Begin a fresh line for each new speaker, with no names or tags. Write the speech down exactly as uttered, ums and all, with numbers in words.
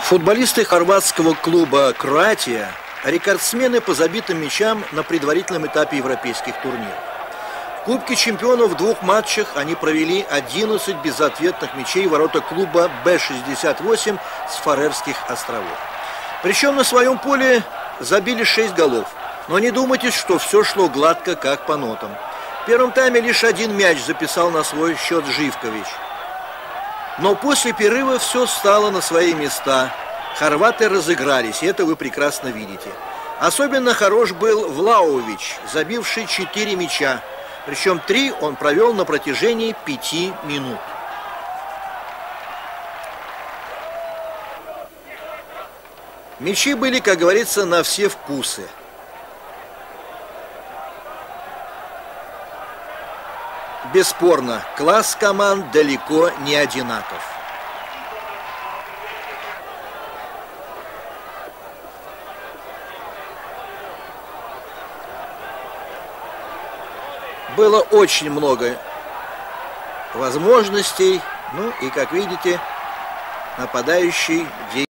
Футболисты хорватского клуба «Кроатия» – рекордсмены по забитым мячам на предварительном этапе европейских турниров. В Кубке чемпионов в двух матчах они провели одиннадцать безответных мячей в ворота клуба Бэ шестьдесят восемь с Фарерских островов. Причем на своем поле забили шесть голов. Но не думайте, что все шло гладко, как по нотам. В первом тайме лишь один мяч записал на свой счет Живкович. Но после перерыва все стало на свои места. Хорваты разыгрались, и это вы прекрасно видите. Особенно хорош был Влаович, забивший четыре мяча. Причем три он провел на протяжении пяти минут. Мячи были, как говорится, на все вкусы. Бесспорно, класс команд далеко не одинаков. Было очень много возможностей, ну и, как видите, нападающий